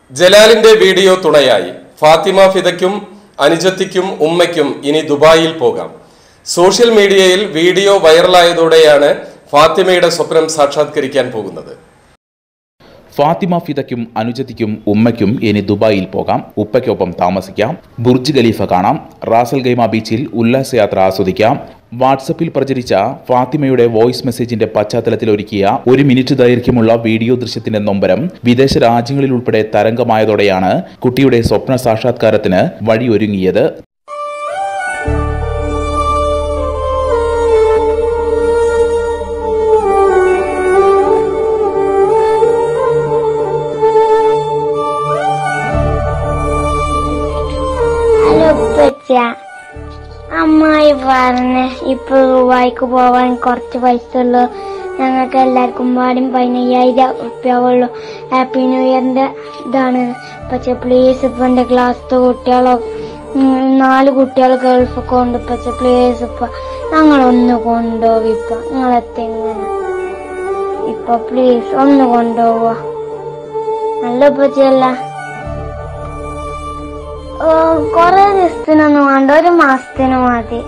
ജലാലിന്റെ video തുണയായി ഫാത്തിമ ഫിദയ്ക്കും അനുജത്തിക്കും ഉമ്മയ്ക്കും ഇനി ദുബായിൽ പോകാം. സോഷ്യൽ മീഡിയയിൽ വീഡിയോ വൈറലായതോടെയാണ് ഫാത്തിമയുടെ സ്വപ്നം സാക്ഷാത്കരിക്കാൻ പോകുന്നത്. ഫാത്തിമ ഫിദയ്ക്കും അനുജത്തിക്കും ഉമ്മയ്ക്കും ഇനി ദുബായിൽ പോകാം. ഉപ്പയ്ക്കൊപ്പം താമസിക്കാം. ബുർജ് ഖലീഫ കാണാം. റാസൽ ഗൈമ ബീച്ചിൽ ഉല്ലാസയാത്ര ആസ്വദിക്കാം. വാട്സപ്പിൽ പ്രചരിച്ച ഫാത്തിമയുടെ വോയിസ് മെസ്സേജിന്റെ പശ്ചാത്തലത്തിൽ ഒരുക്കിയ 1 മിനിറ്റ് ദൈർഘ്യമുള്ള വീഡിയോ ദൃശ്യത്തിന്റെ നൊമ്പരം വിദേശ രാജ്യങ്ങളിൽ ഉൾപ്പെടെ തരംഗമായതോടെയാണ് കുട്ടിയുടെ സ്വപ്ന സാക്ഷാത്കാരത്തിന് വഴിയൊരുങ്ങിയത്. അമ്മായി പറഞ്ഞ് ഇപ്പൊ ദുബായിക്ക് പോവാൻ കുറച്ച് പൈസ ഉള്ളു. ഞങ്ങൾക്ക് എല്ലാവർക്കും പാടും 15,000 ഉറുപ്പ്യാവുള്ളൂ. ഹാപ്പി ന്യൂ ഇയറിന്റെ ഇതാണ്. പക്ഷെ പ്ലീസ് ഇപ്പൊ എന്റെ ക്ലാസ്സിലെ കുട്ടികളോ 4 കുട്ടികൾ ഗൾഫൊക്കെ ഉണ്ട്. പക്ഷെ പ്ലീസ് ഇപ്പൊ ഞങ്ങളൊന്ന് കൊണ്ടുപോകും. ഇപ്പൊ നിങ്ങളെത്തെങ്ങനെ ഇപ്പൊ പ്ലീസ് ഒന്ന് കൊണ്ടുപോവാ. നല്ല പച്ചല്ല. കൊറേ ദിവസത്തിനൊന്നും വേണ്ട, 1 മാസത്തിന് മതി.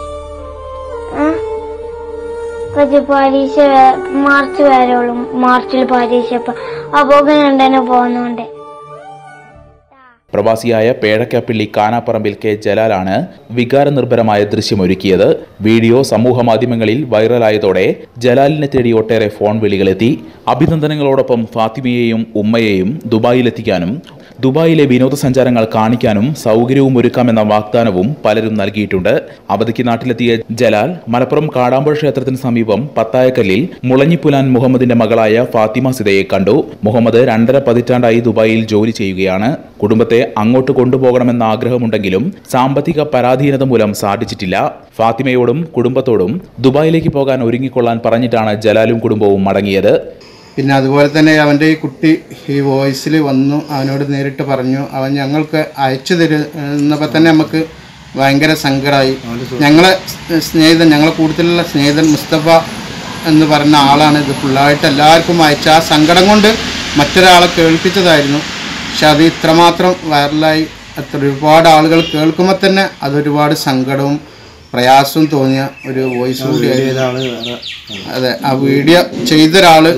പരീക്ഷ മാർച്ച് വരെയുള്ളൂ. മാർച്ചിൽ പരീക്ഷ. അപ്പൊ രണ്ടനെ പോകുന്നുണ്ട്. പ്രവാസിയായ പേഴക്കാപ്പിള്ളി കാനാപ്പറമ്പിൽ കെ ജലാലാണ് വികാരനിർഭരമായ ദൃശ്യമൊരുക്കിയത്. വീഡിയോ സമൂഹ മാധ്യമങ്ങളിൽ വൈറലായതോടെ ജലാലിനെ തേടി ഒട്ടേറെ ഫോൺ വിളികളെത്തി. അഭിനന്ദനങ്ങളോടൊപ്പം ഫാത്തിമയെയും ഉമ്മയെയും ദുബായിലെത്തിക്കാനും ദുബായിലെ വിനോദസഞ്ചാരങ്ങൾ കാണിക്കാനും സൗകര്യവും ഒരുക്കാമെന്ന വാഗ്ദാനവും പലരും നൽകിയിട്ടുണ്ട്. അവധിക്ക് നാട്ടിലെത്തിയ ജലാൽ മലപ്പുറം കാടാമ്പുഴ ക്ഷേത്രത്തിന് സമീപം പത്തായക്കല്ലിൽ മുളഞ്ഞിപ്പുലാൻ മുഹമ്മദിന്റെ മകളായ ഫാത്തിമ സിദയെ കണ്ടു. മുഹമ്മദ് 2.5 പതിറ്റാണ്ടായി ദുബായിൽ ജോലി ചെയ്യുകയാണ്. കുടുംബത്തെ അങ്ങോട്ട് കൊണ്ടുപോകണമെന്ന ആഗ്രഹമുണ്ടെങ്കിലും സാമ്പത്തിക പരാധീനത മൂലം സാധിച്ചിട്ടില്ല. ഫാത്തിമയോടും കുടുംബത്തോടും ദുബായിലേക്ക് പോകാൻ ഒരുങ്ങിക്കൊള്ളാൻ പറഞ്ഞിട്ടാണ് ജലാലും കുടുംബവും മടങ്ങിയത്. പിന്നെ അതുപോലെ തന്നെ അവൻ്റെ ഈ കുട്ടി ഈ വോയിസിൽ വന്നു. അവനോട് നേരിട്ട് പറഞ്ഞു. അവൻ ഞങ്ങൾക്ക് അയച്ചു തരുന്നപ്പോൾ തന്നെ നമുക്ക് ഭയങ്കര സങ്കടമായി. ഞങ്ങളെ കൂടുതലുള്ള സ്നേഹിതൻ മുസ്തഫ എന്ന് പറഞ്ഞ ആളാണ് ഇത് ഫുള്ളായിട്ട് എല്ലാവർക്കും അയച്ച. ആ സങ്കടം കൊണ്ട് മറ്റൊരാളെ കേൾപ്പിച്ചതായിരുന്നു. പക്ഷെ അത് ഇത്രമാത്രം വൈറലായി ഒരുപാട് ആളുകൾ കേൾക്കുമ്പോൾ തന്നെ അതൊരുപാട് സങ്കടവും പ്രയാസവും തോന്നിയ ഒരു വോയിസ് കൂടിയായിരുന്നു. അതെ, ആ വീഡിയോ ചെയ്ത ഒരാള്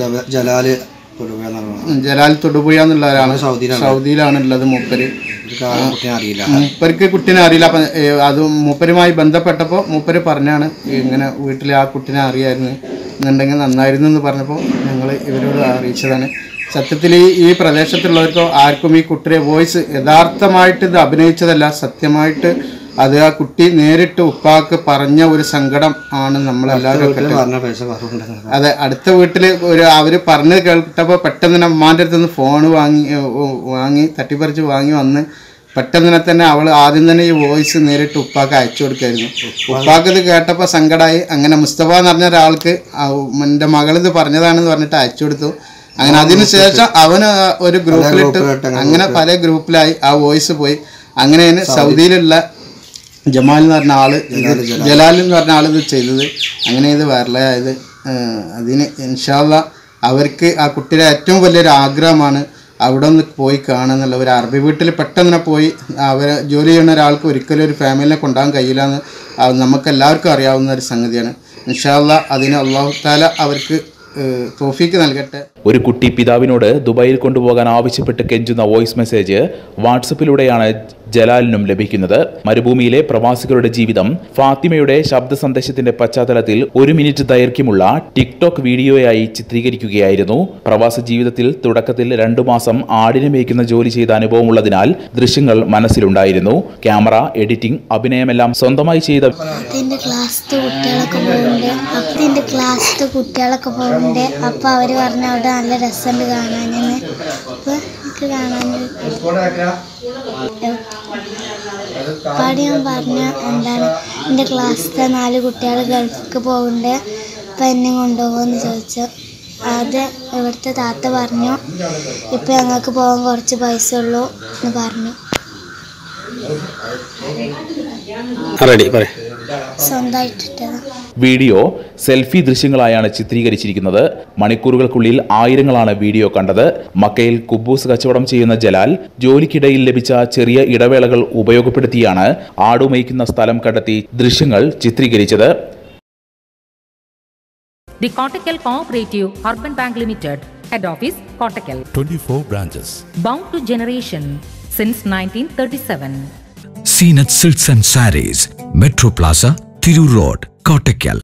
ജലാൽ തൊടുപുഴ എന്നുള്ള ഒരാളാണ്. സൗദിയിലാണ് ഉള്ളത്. മൂപ്പർക്ക് കുട്ടീനെ അറിയില്ല. അപ്പം അത് മൂപ്പരുമായി ബന്ധപ്പെട്ടപ്പോൾ മൂപ്പര് പറഞ്ഞാണ് ഇങ്ങനെ വീട്ടിൽ ആ കുട്ടീനെ അറിയായിരുന്നു എന്നുണ്ടെങ്കിൽ നന്നായിരുന്നു എന്ന് പറഞ്ഞപ്പോൾ ഞങ്ങൾ ഇവരോട് അറിയിച്ചതാണ്. സത്യത്തിൽ ഈ പ്രദേശത്തുള്ളവർക്കോ ആർക്കും ഈ കുട്ടിയെ വോയിസ് യഥാർത്ഥമായിട്ട് ഇത് അഭിനയിച്ചതല്ല. സത്യമായിട്ട് അത് ആ കുട്ടി നേരിട്ട് ഉപ്പാക്ക് പറഞ്ഞ ഒരു സങ്കടം ആണ് നമ്മളെല്ലാവരും. അതെ, അടുത്ത വീട്ടിൽ അവർ പറഞ്ഞത് കേട്ടപ്പോൾ പെട്ടെന്ന് തന്നെ അമ്മാൻ്റെ അടുത്ത് നിന്ന് ഫോൺ വാങ്ങി തട്ടിപ്പറിച്ച് വാങ്ങി വന്ന് പെട്ടെന്ന് തന്നെ അവൾ ആദ്യം തന്നെ ഈ വോയിസ് നേരിട്ട് ഉപ്പാക്ക് അയച്ചു കൊടുക്കായിരുന്നു. ഉപ്പാക്ക് ഇത് കേട്ടപ്പോൾ സങ്കടമായി. അങ്ങനെ മുസ്തഫ എന്ന് പറഞ്ഞ ഒരാൾക്ക് എൻ്റെ മകളിത് പറഞ്ഞതാണെന്ന് പറഞ്ഞിട്ട് അയച്ചു കൊടുത്തു. അങ്ങനെ അതിനുശേഷം അവന് ഒരു ഗ്രൂപ്പിലിട്ട് അങ്ങനെ പല ഗ്രൂപ്പിലായി ആ വോയിസ് പോയി. അങ്ങനെയാണ് സൗദിയിലുള്ള ജമാൽ എന്ന് പറഞ്ഞ ആള് ജലാൽ എന്ന് പറഞ്ഞ ആൾ ഇത് ചെയ്തത്. അങ്ങനെ ഇത് വൈറലായത്. അതിന് ഇൻഷാ അല്ലാഹ് അവർക്ക് ആ കുട്ടിയുടെ ഏറ്റവും വലിയൊരു ആഗ്രഹമാണ് അവിടെ ഒന്ന് പോയി കാണുന്നുള്ള. ഒരു അറബി വീട്ടിൽ പെട്ടെന്ന് പോയി അവരെ ജോലി ചെയ്യുന്ന ഒരാൾക്ക് ഒരിക്കലും ഒരു ഫാമിലിനെ കൊണ്ടുപോകാൻ കഴിയില്ല എന്ന് നമുക്ക് എല്ലാവർക്കും അറിയാവുന്ന ഒരു സംഗതിയാണ്. ഇൻഷാ അല്ലാഹ് അതിന് അല്ലാഹു തആല അവർക്ക് തോഫീക്ക് നൽകട്ടെ. ഒരു കുട്ടി പിതാവിനോട് ദുബായിൽ കൊണ്ടുപോകാൻ ആവശ്യപ്പെട്ട് കെഞ്ചുന്ന വോയിസ് മെസ്സേജ് വാട്സപ്പിലൂടെയാണ് ജലാലിനും ലഭിക്കുന്നത്. മരുഭൂമിയിലെ പ്രവാസികളുടെ ജീവിതം ഫാത്തിമയുടെ ശബ്ദ സന്ദേശത്തിന്റെ പശ്ചാത്തലത്തിൽ 1 മിനിറ്റ് ദൈർഘ്യമുള്ള ടിക്ടോക്ക് വീഡിയോയായി ചിത്രീകരിക്കുകയായിരുന്നു. പ്രവാസ ജീവിതത്തിൽ തുടക്കത്തിൽ 2 മാസം ആടിനെ മേയ്ക്കുന്ന ജോലി ചെയ്ത അനുഭവമുള്ളതിനാൽ ദൃശ്യങ്ങൾ മനസ്സിലുണ്ടായിരുന്നു. ക്യാമറ, എഡിറ്റിംഗ്, അഭിനയമെല്ലാം സ്വന്തമായി ചെയ്ത കുട്ടികളൊക്കെ അപ്പൊ അവര് പറഞ്ഞ അവിടെ നല്ല രസമുണ്ട് കാണാനെന്ന്. ഞാൻ പറഞ്ഞ എന്താണ് എൻ്റെ ക്ലാസ്സിലെ 4 കുട്ടികൾ ഗൾഫിലേക്ക് പോകുന്നുണ്ട്. അപ്പം എന്നെ കൊണ്ടുപോകുമെന്ന് ചോദിച്ചു. അത് ഇവിടുത്തെ താത്ത പറഞ്ഞു ഇപ്പം ഞങ്ങൾക്ക് പോകാൻ കുറച്ച് പൈസ ഉള്ളൂ എന്ന് പറഞ്ഞു. സ്വന്തമായിട്ടിട്ടത് വീഡിയോ സെൽഫി ദൃശ്യങ്ങളായാണ് ചിത്രീകരിച്ചിരിക്കുന്നത്. മണിക്കൂറുകൾക്കുള്ളിൽ ആയിരങ്ങളാണ് വീഡിയോ കണ്ടത്. മക്കയിൽ കുബൂസ് കച്ചവടം ചെയ്യുന്ന ജലാൽ ജോലിക്കിടയിൽ ലഭിച്ച ചെറിയ ഇടവേളകൾ ഉപയോഗപ്പെടുത്തിയാണ് ആടുമേയ്ക്കുന്ന സ്ഥലം കണ്ടെത്തി ദൃശ്യങ്ങൾ ചിത്രീകരിച്ചത്. The Kottakkal Cooperative Urban Bank Limited, Head Office, Kottakkal. 24 branches. Bound to generation since 1937. Seenat Silks and Sarees, Metro Plaza, Thiru Road, Kottakkal.